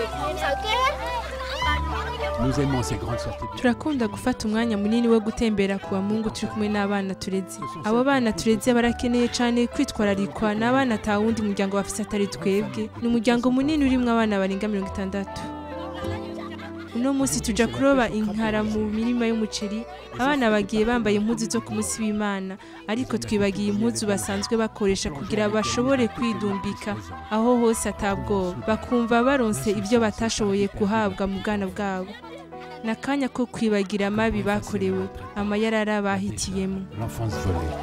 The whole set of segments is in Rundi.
Nous aimons ces grandes sorties. turakunda gufata umwanya munini wo gutembera ku bamungu turi kumwe n'abana tureze. Abo bana tureze barakeneye cyane kwitwararikwa n'abana ata wundi muryango bafise atari twebwe. Ni umuryango munini urimwo abana barenga 60. Uno musi tuja kuroba inkara mu mirima y'umuceri. Abana bagiye bambaye impuzu zo ku musi w'Imana, ariko twibagiye impuzu basanzwe bakoresha kugira bashobore kwidumbika aho hose atabwoba, bakumva baronse ibyo batashoboye guhabwa mu bwana bwabo. Nakanya ko kwibagira amabi bakorewe, amayarara bahitiyemo. L'enfance volée.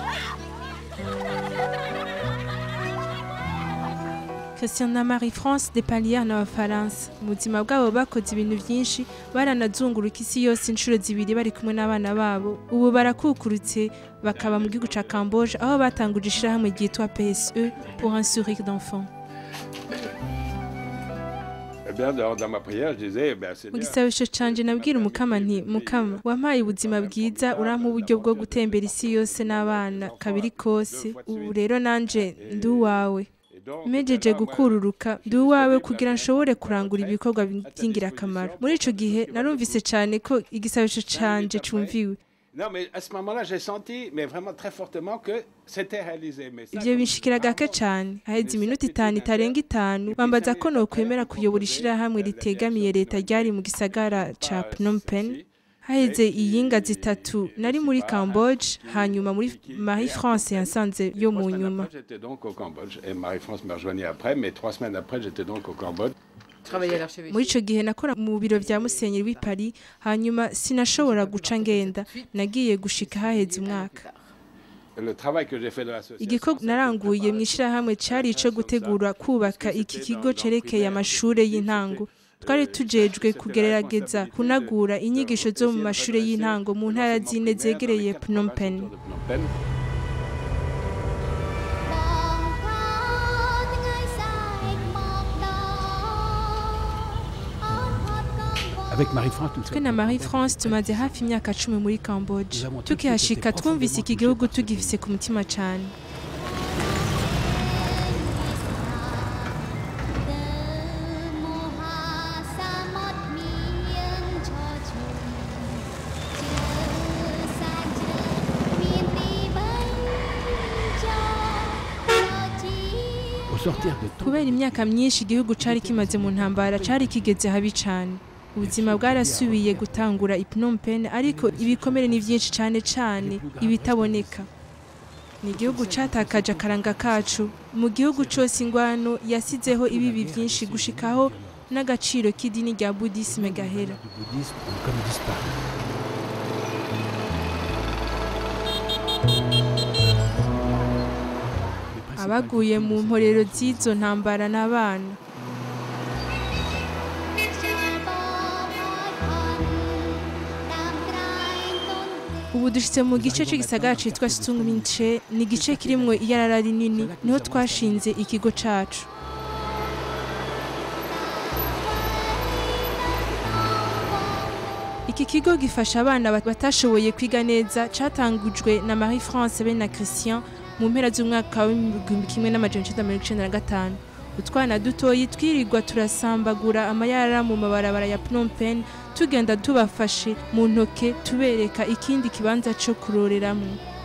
Christian na Marie-France de Palier n'Abafaransa mu buzima bwabo bakoze ibintu byinshi, baranazunguruka isi yose inshuro zibiri bari kumwe n'abana babo. Ubu barakukurutse bakaba mu gihugu ca Cambodge aho batanguje ishirahamwe ryitwa PSE pour un sourire d'enfant. Mu gisabisho canje nabwira umukama nti mukama wampaye ubuzima bwiza, urampa uburyo bwo gutembera isi yose n'abana kabiri kose. Ubu rero nanje ndi uwawe. Mejeje gukururuka ndi uwawe kugira nshobore kurangura ibikorwa by'ingirakamaro. Muri ico gihe narumvise cyane ko igisabisho canje cumviwe. Non, mais à ce moment-là, j'ai senti, mais vraiment très fortement, que c'était réalisé. Ivyo binshikira gake cyane. Haheze iminota 5 itarenga 5 bambaza ko nokwemera kuyobora ishirahamwe ritegamiye leta ryari mu gisagara ca Phnom Penh. Haheze iyinga zitatu nari muri Cambodge, hanyuma muri Marie-France yansanze yo mu nyuma. J'étais donc au Cambodge et Marie-France m'a rejoint après, mais 3 semaines après, j'étais donc au Cambodge. Muri ico gihe nakora mu biro vya Musenyeri w'i Paris, hanyuma sinashobora guca ngenda, nagiye gushika haheze umwaka. Le travail que j'ai fait de l'association. Igikorwa naranguye mu ishirahamwe cari ico gutegura kubaka iki kigo cerekeye amashure y'intango. Twari tujejwe kugerageza kunagura inyigisho zo mu mashure y'intango mu ntara zine zegereye Phnom Penh. Avec Marie-France, nous Twe na Marie-France tumaze hafi imyaka 10 muri Cambodge. Tukihashika twumvise iki gihugu tugifise ku mutima cyane. Kubera imyaka myinshi igihugu cari kimaze mu ntambara, cari kigeze habi cyane. Ubuzima bwarasubiye gutangura i Phnom Penh, ariko ibikomere ni byinshi cyane ibitaboneka. Ni igihugu catakaje akaranga kacu. Mu gihugu cyose ingwano yasizeho ibibi byinshi gushikaho n'agaciro k'idini rya Buddhisme gahera. Abaguye mu mporero z'izo ntambara n'abana. Ubu dushitse mu gice cy'igisagara citwa Stung Minche, ni igice kirimwo iyarara rinini, niho twashinze ikigo cacu. Iki kigo gifasha abana batashoboye kwiga neza, catangujwe na Marie-France be na Christian mu mpera z'umwaka wa 1995. Utwana dutoyi twirirwa turasambagura amayarara mu mabarabara ya Phnom Penh, tugenda tubafashe mu ntoke tubereka ikindi kibanza cyo kuroreramo.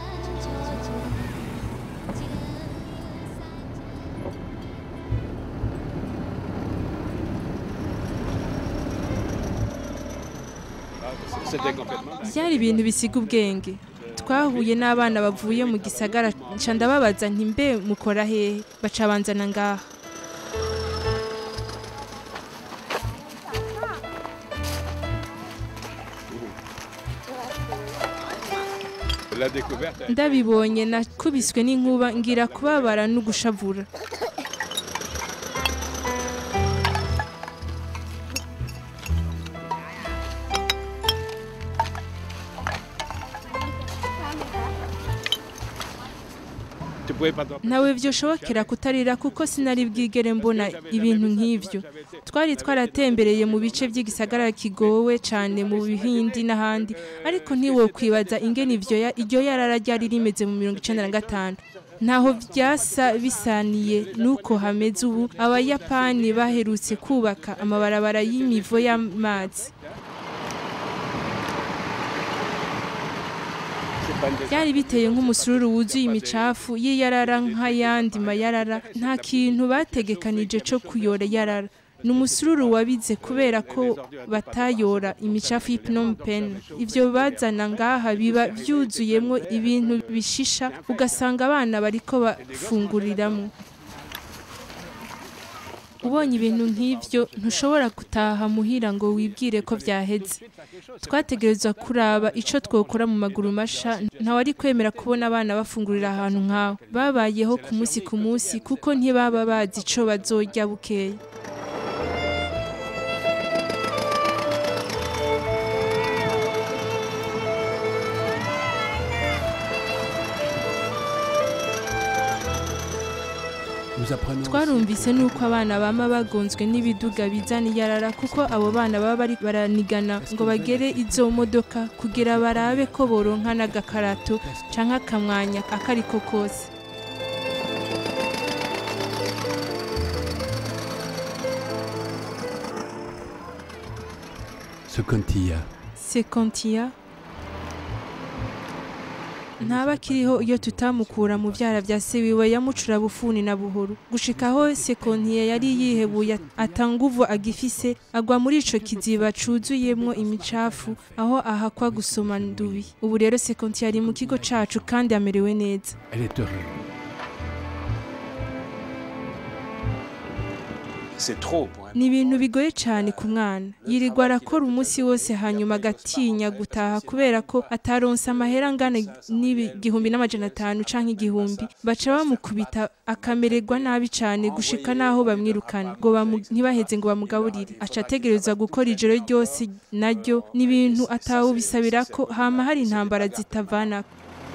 Byari ibintu bisiga ubwenge. Twahuye n'abana bavuye mu gisagara, nca ndababaza nti mbe mukora hehe, baca banzana ngaha. Ndabibonye nakubiswe n'inkuba ngira kubabara no gushavura. Nawe vyoshobokera kutarira kuko sinari bwigere mbona ibintu nk'ivyo. Twari twaratembereye mu bice by'igisagara kigowe cyane mu Bihindi n'ahandi, ariko ntiwo kwibaza ingene iryo yarara ryari rimeze mu 1995. ntaho byasa bisaniye nuko hameze ubu abayapani baherutse kubaka amabarabara y'imivo y'amazi. Byari biteye nk'umusururu wuzuye imicafu y'iyarara nk'ayandi mayarara, nta kintu bategekanije cyo kuyora yarara. Ni umusururu wabize kubera ko batayora imicafu y'i Phnom Penh. Ivyo bazana ngaha biba byuzuyemwo ibintu bishisha, ugasanga abana bariko bafunguriramwo. Ubonye ibintu nk'ivyo ntushobora gutaha muhira ngo wibwire ko vyaheze. Twategerezwa kuraba ico twokora mu maguru masha, ntawari kwemera kubona abana bafungurira ahantu nk'aho. Babayeho ku munsi kuko ntibaba bazi ico bazorya bukeye. Twarumvise nuko abana bama bagonzwe n'ibiduga bizana iyarara kuko abo bana baba bari baranigana ngo bagere izo modoka kugira barabe ko boronka n'agakarato canke akamwanya akariko kose. Sekontiya ntaba kiriho iyo tutamukura mu vyara vya se wiwe yamucura bufuni na buhoro gushikaho Sekontiya yari yihebuye atanguvu agifise agwa muri ico kiziba cuzuyemwo imicafu aho ahakwa gusoma ndubi. Ubu rero Sekontiya ari mu kigo cacu kandi amerewe neza. Ni ibintu bigoye cyane ku mwana. Yirirwa arakora umunsi wose hanyuma agatinya gutaha kubera ko ataronse amahera angana n'1,500 canke 1,000. Baca bamukubita akamererwa nabi cyane gushika naho bamwirukana ngo ntibaheze ngo bamugaburire. Aca ategereza gukora ijoro ryose, naryo ni ibintu atawu bisabira ko hama hari intambara zitavana.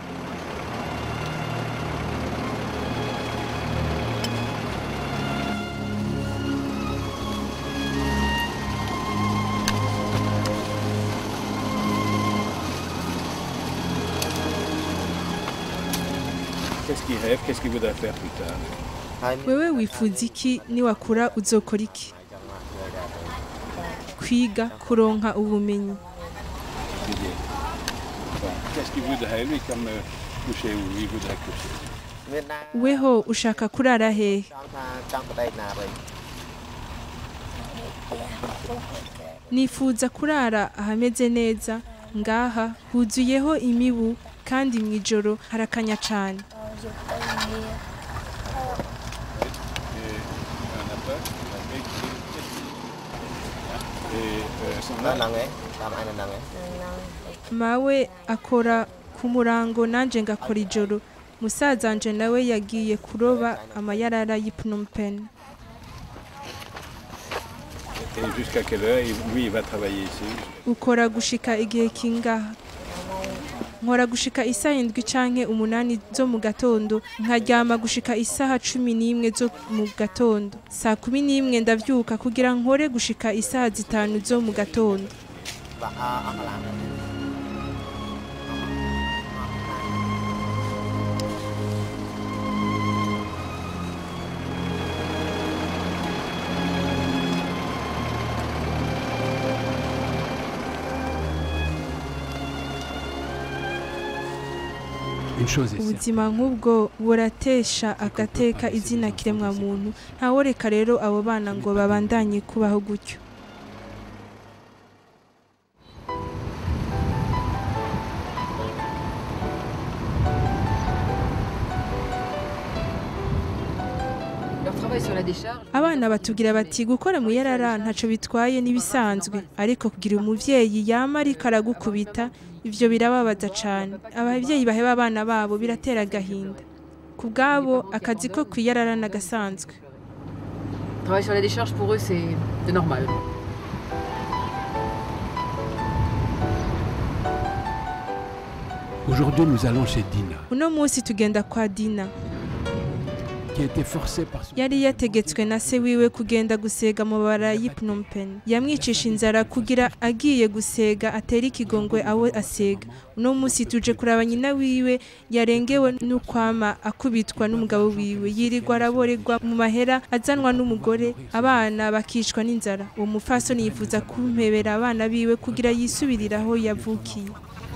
Qu'est-ce qu'il voudrait faire plus tard? Wewe wifuza iki niwakura uzokora iki? Kwiga, kuronka ubumenyi. Qu'est-ce qu'il voudrait lui comme coucher où il voudrait coucher? Weho ushaka kurara hehe? Nifuza kurara ahameze neza, ngaha huzuyeho imibu kandi mwijoro harakanya cyane. Mawe akora ku murango nanje ngakora ijoro. Musaza wanje nawe yagiye kuroba amayarara y'i Phnom Penh. Et jusqu'à quelle heure lui il va travailler ici? Ukora gushika igihe kingaha? Nkora gushika isaha 7 canke 8 zo mu gatondo, nkaryama gushika isaha 11 zo mu gatondo. Saa 11 ndavyuka kugira nkore gushika isaha 5 zo mu gatondo. Ubuzima nk'ubwo buratesha agateka izina kiremwa muntu, ntaworeka rero abo bana ngo babandanye kubaho gutyo. Abana batubwira bati gukora mu yarara ntaco bitwaye nibisanzwe, ariko kugira umuvyeyi yama ariko aragukubita ivyo birababaza cyane. Abavyeyi baheba abana babo biratera gahinda. Kubgabo akazi ko kwiyarara nagasanzwe. Travailler sur la décharge pour eux c'est normal. Aujourd'hui nous allons chez Dina. Uno munsi tugenda kwa Dina. qui était forcé par son yari yategetswe na se wiwe kugenda gusega mu bara y'i Phnom Penh. Yamwicisha inzara kugira agiye gusega atera ikigongwe abo asega. Uno munsi tuje kuraba nyina wiwe yarengewe n'ukwama akubitwa n'umugabo wiwe, yirirwa araborerwa mu mahera azanwa n'umugore, abana bakicwa n'inzara. Uwo mupfasoni yifuza kumpebera abana biwe kugira yisubiriraho yavukiye.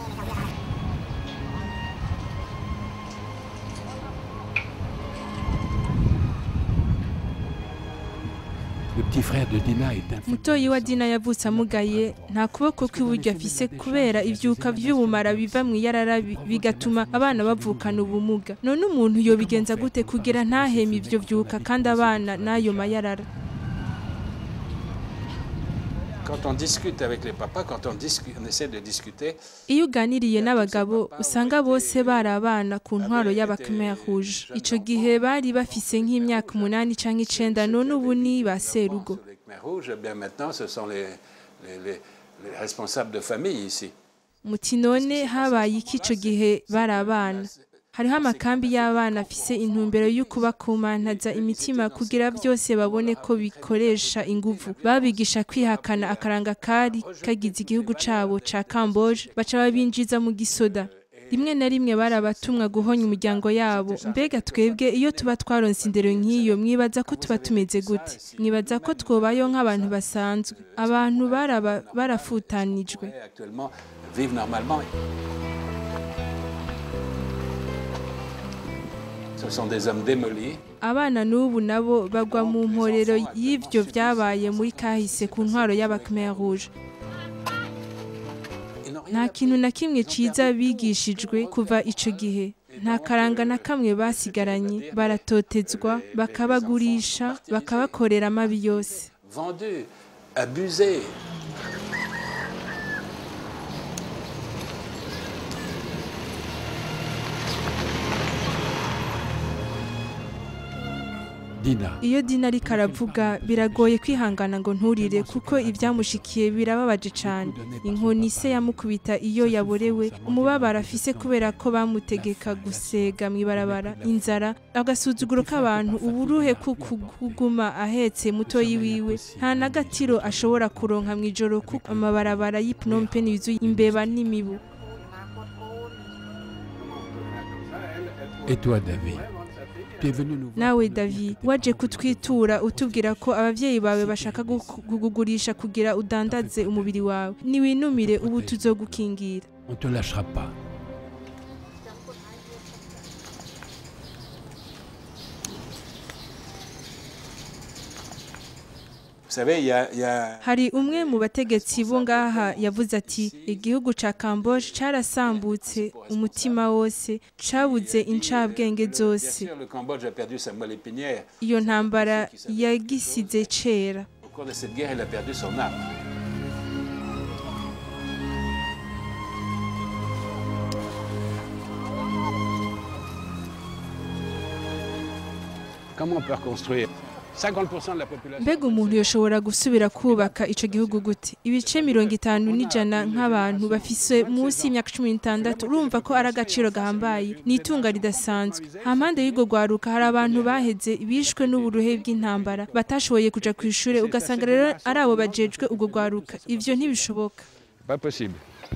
Le petit frère de Dina est infirme. Mutoyi wa Dina yavutse amugaye, nta kuboko kw'iburyo afise kubera ivyuka vy'ubumara biva mu yarara bigatuma abana bavukana ubumuga. None umuntu yobigenza gute kugira ntaheme ivyo vyuka kandi abana nayo mayarara? Quand on discute avec les papas, on essaie de discuter. Iyo uganiriye n'abagabo usanga bose bari abana ku ntwaro y'aba Khmer Rouge. Ico gihe bari bafise nk'imyaka 8 canke 9, none ubu ni ba serugo. Les Khmer Rouges, eh bien maintenant, ce sont les responsables de famille ici. Muti none habaye iki ico gihe bari abana? Hariho amakambi y'abana afise intumbero y'ukubakumantaza imitima kugira byose babone ko bikoresha inguvu. Babigisha kwihakana akaranga kari kagize igihugu cabo ca Camboge, baca babinjiza mu gisoda. Rimwe na rimwe barabatumwa guhonya umuryango yabo. Mbega twebwe iyo tuba twaronse indero nk'iyo, mwibaza ko tuba tumeze gute? Mwibaza ko twobayo nk'abantu basanzwe? Abantu barafutanijwe. Actuellement, vivent normalement. Ce sont des hommes démolis. Abana n'ubu nabo bagwa mu mporero y'ivyo vyabaye muri kahise ku ntwaro y'aba Khmer Rouge. Nta kintu na kimwe ciza bigishijwe kuva ico gihe. Nta karanga na kamwe basigaranye, baratotezwa, bakabagurisha, bakabakorera amabi yose. Vendus, abusés. Dina. Iyo Dina ariko aravuga biragoye kwihangana ngo nturire kuko ibyamushikiye birababaje cyane. Inkoni se yamukubita iyo yaborewe, umubabaro afise kubera ko bamutegeka gusega mw'ibarabara, inzara, agasuzuguro k'abantu, uburuhe kuguma ahetse mutoyi wiwe, nta nagatiro ashobora kuronka mw'ijoro kuko amabarabara y'i Phnom Penh yuzuye imbeba n'imibu. Et toi, David? Nawe David, waje kutwitura utubwira ko abavyeyi bawe bashaka kugugurisha kugira udandaze umubiri wawe. Niwinumire ubu tuzogukingira. On te lâchera pas. Hari umwe mu bategetsi bo ngaha yavuze ati igihugu ca Camboge carasambutse umutima wose, cabuze incabwenge zose. Iyo ntambara yagisize cera. Comment on peut reconstruire? 50% de la population. Mbega umuntu yoshobora gusubira kubaka ico gihugu gute? Ibice 50% nk'abantu bafise munsi y'imyaka 16, urumva ko ari agaciro gahambaye, n'itunga ridasanzwe. Hampande y'ugo gwaruka hari abantu baheze bishwe n'uburuhe bw'intambara, batashoboye kuja ku ishure, ugasanga rero ari abo bajejwe ugo gwaruka. Ivyo ntibishoboka. Pas possible.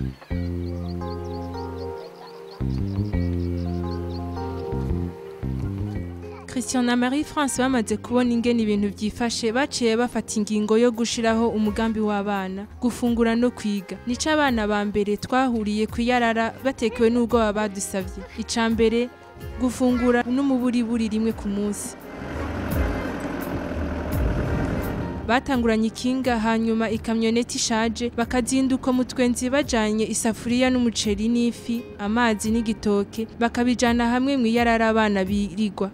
Christian na Marie France bamaze kubona ingene ibintu vyifashe, baciye bafata ingingo yo gushiraho umugambi w'abana, gufungura no kwiga. Nico abana ba mbere twahuriye kwiyarara batekewe n'ubwo babadusavye. Icambere gufungura n'umuburiburi rimwe ku munsi. Batanguranye ikinga, hanyuma ikamyoneti ishaje, bakazinduka mu twenzi bajanye isafuriya n'umuceri n'ifi, amazi n'igitoke, bakabijana hamwe mw'iyarara abana birigwa.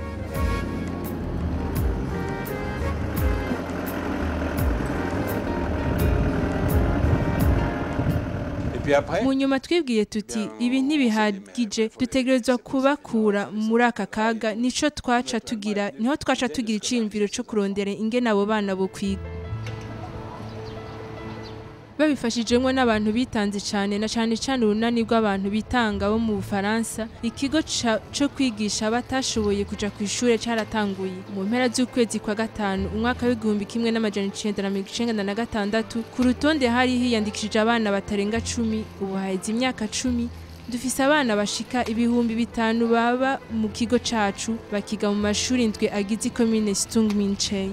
Mu nyuma twibwiye tuti ibi ntibihagije, dutegerezwa kubakura muri aka kaga. Niho twaca tugira iciyumviro co kurondera ingene abo bana bo kwiga. babifashijemwo n'abantu bitanze cyane na cyane cyane urunani rw'abantu bitanga bo mu Bufaransa. Ikigo cyo kwigisha batashoboye kuja ku ishure cyaratanguye mu mpera z'ukwezi kwa gatanu umwaka w'1996. Ku rutonde hari hiyandikishije abana batarenga 10. Ubu haheze imyaka 10 dufise abana bashika 5,000 baba mu kigo cacu bakiga mu mashuri indwi agize commune Stung Minchey.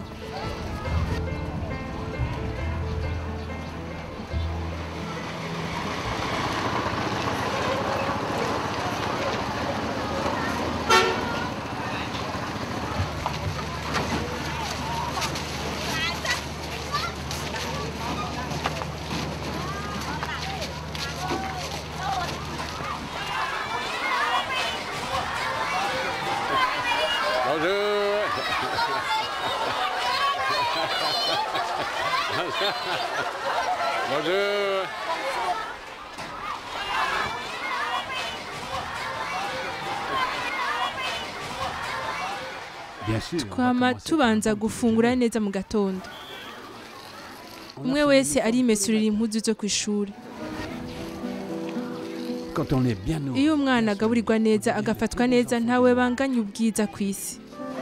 Bonjour. Twama tubanza gufungura neza mu gatondo. Umwe wese arimesurira impuzu zo kw'ishuri. Iyo umwana agaburirwa neza agafatwa neza ntawe banganya ubwiza kw'isi.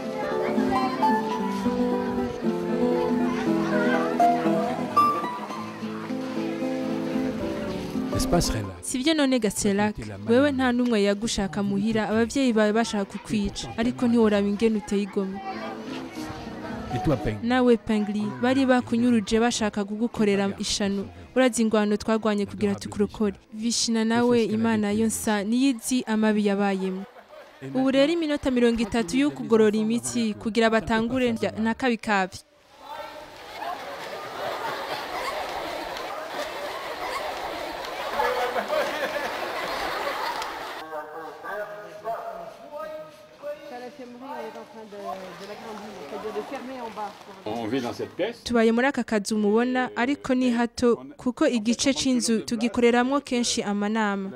Sivyo none Gaselak, wewe nta numwe yagushaka muhira, abavyeyi bawe bashaka kukwica, ariko ntiworaba ingene uteye igomwe. Nawe Pengli, bari bakunyuruje bashaka kugukorera ishano, urazi ingwano twagwanye kugira tukurokore. Vishina nawe Imana yonsa niyizi amabi yabayemo. Ubu rero iminota 30 yo kugorora imitsi kugira batangure na kabikabi. Tubaye muri aka kazu mubona ariko ni hato kuko igice c'inzu tugikoreramwo kenshi amanama.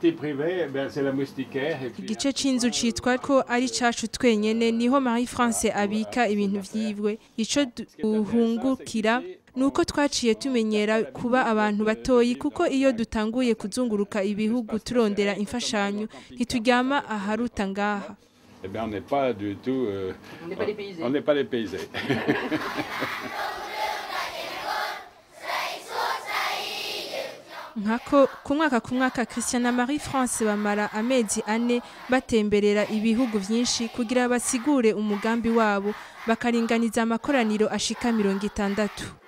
Igice c'inzu citwa ko ari cacu twenyene niho Marie France abika ibintu vyiwe. Ico duhungukira nuko twaciye tumenyera kuba abantu batoyi kuko iyo dutanguye kuzunguruka ibihugu turondera imfashanyo ntituryama aharuta ngaha. Eh bien, on n'est pas du tout... on n'est pas dépaysés. Nkako ku mwaka Christian na Marie France bamara amezi 4 batemberera ibihugu vyinshi kugira basigure umugambi wabo bakaringaniza amakoraniro ashika 60.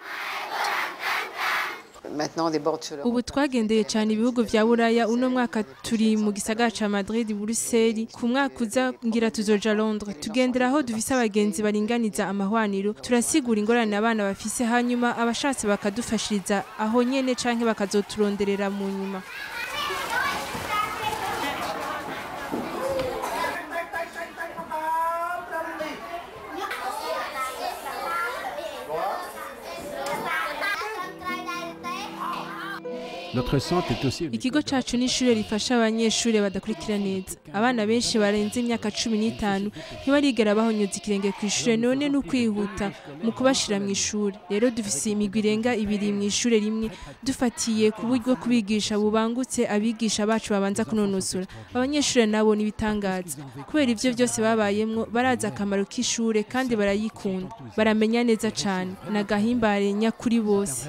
Ubu twagendeye cyane ibihugu vya Buraya. Uno mwaka turi mu gisagara ca Madrid, Bruxelles. Ku mwaka uza ngira tuzoja Londres. Tugendera aho dufise abagenzi baringaniza amahwaniro, turasigura ingorane abana bafise, hanyuma abashatse bakadufashiriza aho nyene canke bakazoturonderera mu nyuma. Ikigo cacu ni ishure rifasha abanyeshure badakurikira neza. Abana benshi barenze imyaka 15 ntibarigera bahonyoza ikirenge ku ishure, none n'ukwihuta mu kubashira mu ishure. Rero dufise imigwi irenga 2 mu ishure rimwe, dufatiye ku buryo kubigisha bubangutse abigisha bacu babanza kunonosora. Abanyeshure nabo ni bitangaza. Kubera ivyo byose babayemwo baraza akamaro k'ishure kandi barayikunda. Baramenya neza cane. Nagahimbare nyakuri bose.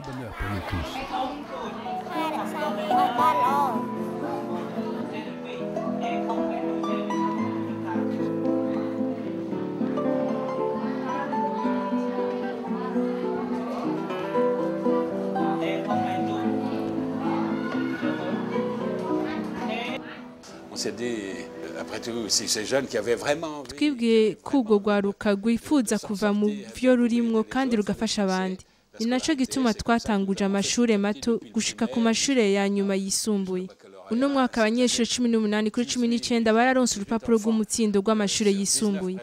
Twibwiye kugo gwaruka rwifuza kuva mu vyo rurimwo kandi rugafasha abandi. Ni naco gituma twatanguje amashure mato gushika ku mashure ya nyuma yisumbuye. Uno mwaka abanyeshure 18 kuri 19 bararonse urupapuro rw'umutsindo rw'amashure yisumbuye.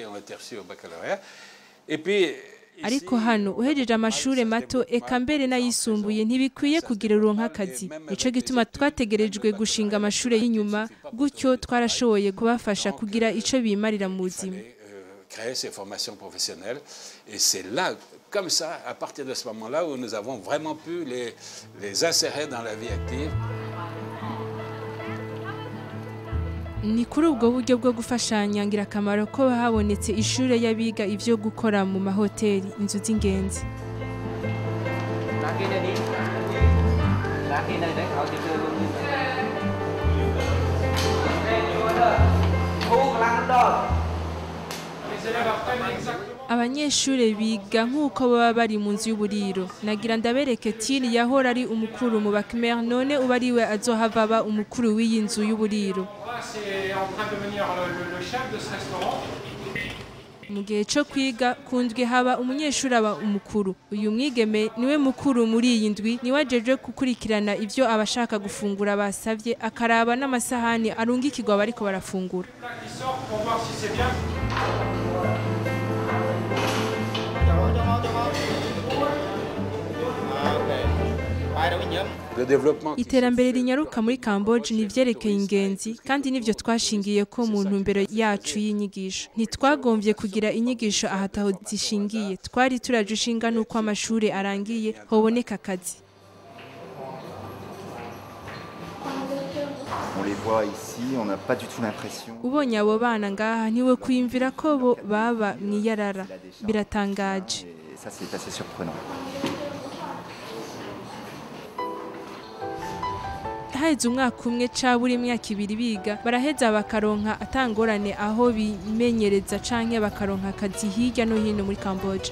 Ariko hano uhejeje amashure mato eka mbere n'ayisumbuye ntibikwiye kugira uronka akazi. Nico gituma twategerejwe gushinga amashure y'inyuma, gutyo twarashoboye kubafasha kugira ico bimarira mu buzima. Créer ces formations professionnelles et c'est là comme ça, à partir de ce moment-là où nous avons vraiment pu les insérer dans la vie active. Ni kuri ubwo buryo bwo gufashanya ngirakamaro ko habonetse ishure y'abiga ivyo gukora mu mahoteli, inzu z'ingenzi. Abanyeshure biga nk'uko baba bari mu nzu y'uburiro. Nagira ndabereke Tiri yahora ari umukuru mu Bakmer, none uba ariwe azohava aba umukuru w'iyi nzu y'uburiro. Mu gihe cyo kwiga kundwi haba umunyeshuri aba umukuru. Uyu mwigeme niwe mukuru muri iyi ndwi, niwe ajeje gukurikirana ivyo abashaka gufungura basavye, akaraba n'amasahani arungikirwa bariko barafungura. Iterambere rinyaruka muri Camboge ni vyerekeye ingenzi kandi nivyo twashingiye ko mu ntumbero yacu y'inyigisho. Ntitwagombye kugira inyigisho ahataho zishingiye, twari turaje ishinga nuko amashure arangiye hoboneka akazi. On les voit ici, on n'a pas du tout l'impression. Ubonye abo bana ngaha ntiwe kwiyumvira ko bo baba mwiyarara. Biratangaje. Ça c'est assez surprenant. Haheze umwaka umwe ca buri myaka ibiri biga, baraheza bakaronka atangorane aho bimenyereza canke bakaronka akazi hirya no hino muri Camboge.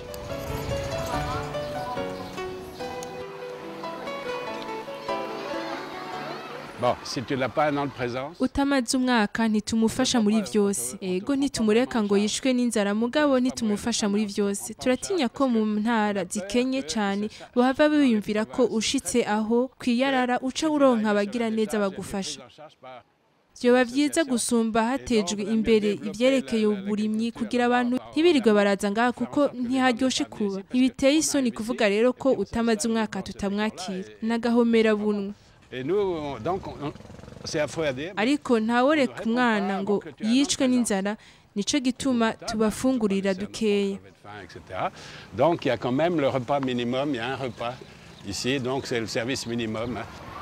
Bon, si tu l'as pas un an de présence. Utamaze umwaka ntitumufasha muri vyose. Ego ntitumureka ngo yishwe n'inzara, mugabo ntitumufasha muri vyose. Turatinya ko mu ntara zikenye cane bohava biyumvira ko ushitse aho kwiyarara uca uronka abagira neza bagufasha. Vyoba vyiza gusumba hatejwe imbere ivyerekeye uburimyi kugira abantu ntibirirwe baraza ngaha kuko ntiharyoshe kuba. Ntibiteye isoni kuvuga rero ko utamaze umwaka tutamwakira. Nagahomera bunwe. Ariko ntaworeka umwana ngo yicwe n'inzara, nico gituma tubafungurira dukeya. Donc il y a quand même le repas minimum, il y a un repas ici, donc c'est le service minimum.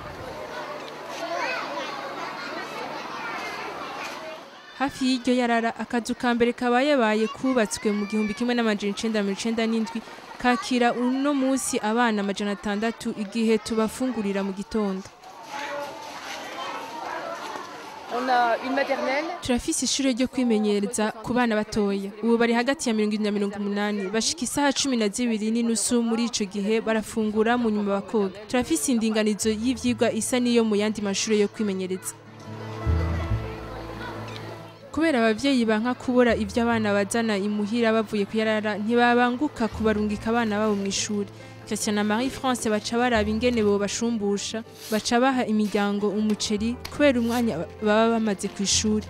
Hafi y'iryo yarara akazu ka mbere kabaye kubatswe mu 1997 kakira uno munsi abana 600 igihe tubafungurira mu gitondo. On a une maternelle. Turafise ishure ryo kwimenyereza ku bana batoya. Ubu bari hagati ya 70 na 80, bashika isaha 12 n'inusu muri ico gihe barafungura mu nyuma bakoga. Turafise indinganizo y'ivyigwa isa niyo mu yandi mashure yo kwimenyereza. Kubera abavyeyi banka kubura ivyo abana bazana imuhira bavuye kuyarara, ntibabanguka kubarungika abana babo mu ishuri. Christian na Marie France baca baraba ingene bo bashumbusha, baca baha imiryango umuceri kubera umwanya baba bamaze ku ishuri.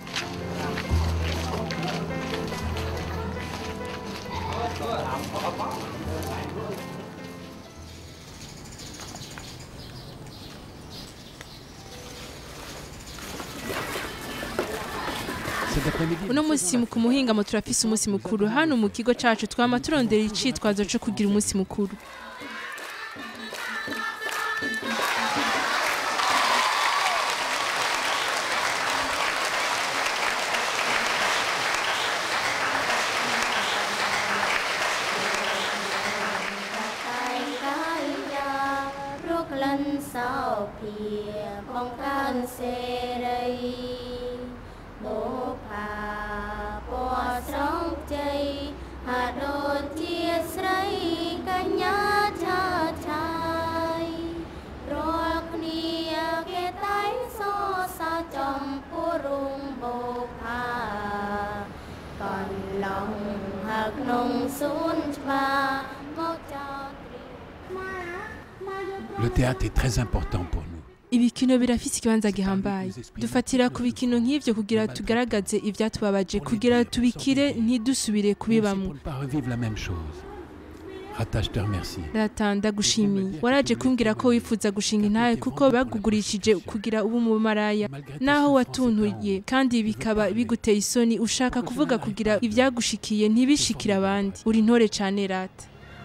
Uno musi ku muhingamo turafise umunsi mukuru hano mu kigo cacu, twama turondera icitwazo co kugira umunsi mukuru. Le théâtre est très important pour nous. Ibikino birafise ikibanza gihambaye. Dufatira ku bikino nk'ivyo kugira tugaragaze ivyatubabaje, kugira tubikire ntidusubire kubibamwo. Data ndagushimiye, waraje kumbwira ko wifuza gushinga intahe kuko bagugurishije kugira ubu mu maraya, naho watuntuye kandi bikaba biguteye isoni, ushaka kuvuga kugira ivyagushikiye ntibishikira abandi. Uri ntore cane Rata.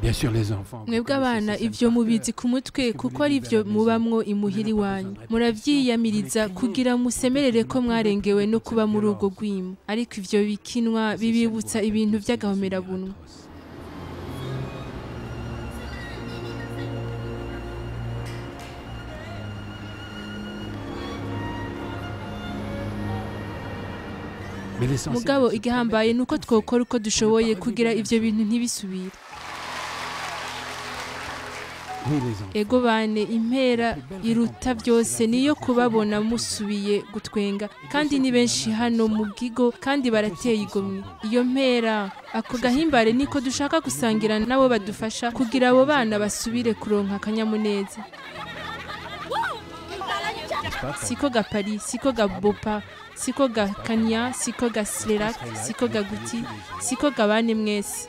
Bien sûr, les enfants. mwebwe abana ivyo mubizi ku mutwe kuko ari vyo mubamwo imuhira iwanyu muravyiyamiriza kugira musemerere ko mwarengewe no kuba muri urwo rwimo ariko ivyo bikinwa bibibutsa ibintu vy'agahomerabunwa. Mugabo igihambaye nuko twokora uko dushoboye kugira ivyo bintu ntibisubire. Ego bane impera iruta byose niyo kubabona musubiye gutwenga kandi ni benshi hano mu gigo kandi barateye igomwe. Iyo mpera ako gahimbare niko dushaka gusangira nabo badufasha kugira abo bana basubire kuronka akanyamuneza. Siko ga Paris, siko ga Bopa, siko ga Kanya, siko ga Slerak, siko ga Guti, siko ga bane mwese.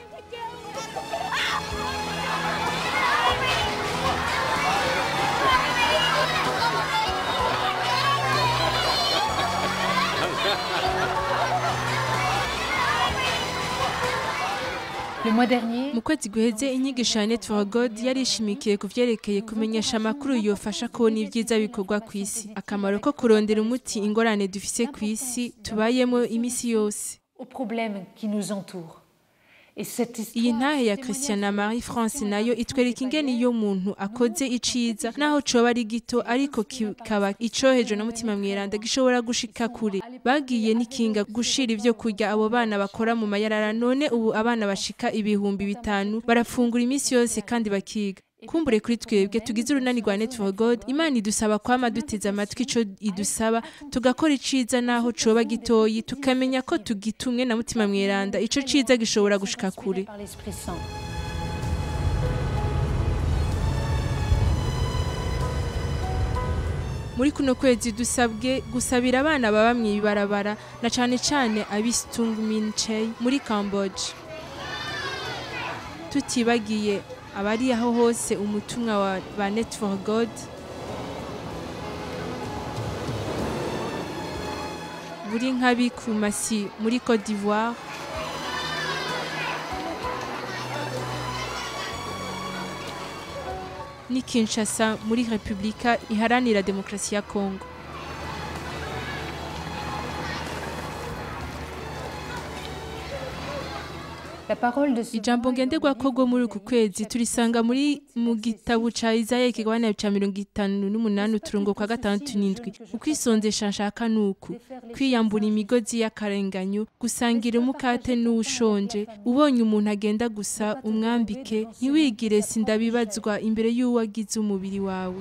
Mu kwezi guheze inyigisho ya Net for God yarishimikiye ku vyerekeye kumenyesha amakuru yofasha kubona ibyiza bikorwa ku isi, akamaro ko kurondera umuti ingorane dufise ku isi tubayemo imisi yose. Iyi ntahe ya Christiana Marie France nayo itwereka ingene iyo muntu akoze iciza naho coba ari gito ariko kikaba icoheje na mutima mweranda gishobora gushika kure. Bagiye nikinga gushira ivyo kurya abo bana bakora mu mayarara none ubu abana bashika 5,000 barafungura imisi yose kandi bakiga. Kumbure kuri twebwe tugize urunani rwa Net for God, Imana idusaba kwama duteze amatwi ico idusaba tugakora iciza naho coba gitoyi tukamenya ko tugitumwe na mutima mweranda ico ciza gishobora gushika kure. Muri kuno kwezi dusabwe gusabira abana baba mw'ibarabara na cane cane ab'Istung Min Chey muri Cambodia. Tutibagiye abari aho hose umutumwa wa Net for God buri nkabi ku Masi muri Côte d'Ivoire, ni Kinshasa muri Republika Iharanira Demokarasi ya Kongo. Ijambo ngenderwako rwo muri uku kwezi turisanga mu gitabo ca Isaya ikigabane ca 58 uturongo kwa 6-7. Ukwisondesha nshaka nuku kwiyambura imigozi y'akarenganyo, gusangira umukate n'ushonje, ubonye umuntu agenda gusa umwambike, ntiwigire sindabibazwa imbere y'uwo agize umubiri wawe.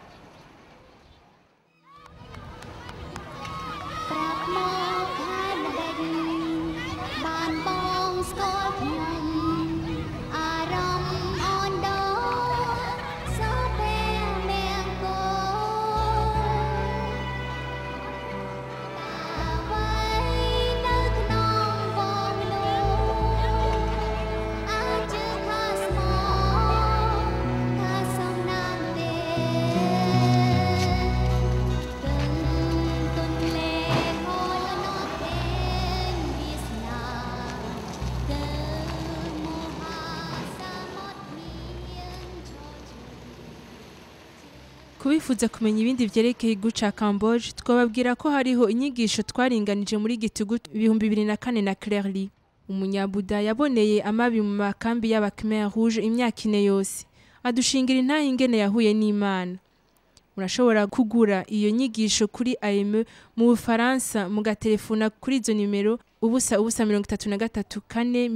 Kubifuza kumenya ibindi vyerekeye guca Cambodia twababwira ko hariho inyigisho twaringanije muri Gitugu 2004 na Claire Lee. Umunyabuda yaboneye amabi mu makambi y'aba Khmer Rouge imyaka 4 yose. Adushingira intahe ingene yahuye n'Imana. Murashobora kugura iyo nyigisho kuri AME mu Bufaransa mugatelefona kuri izo nimero ubusa 33 4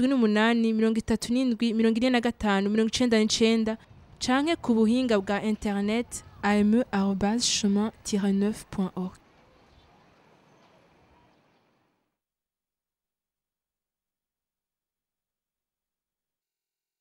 78 37 45 canke ku buhinga bwa internet ame@chemin-9.org.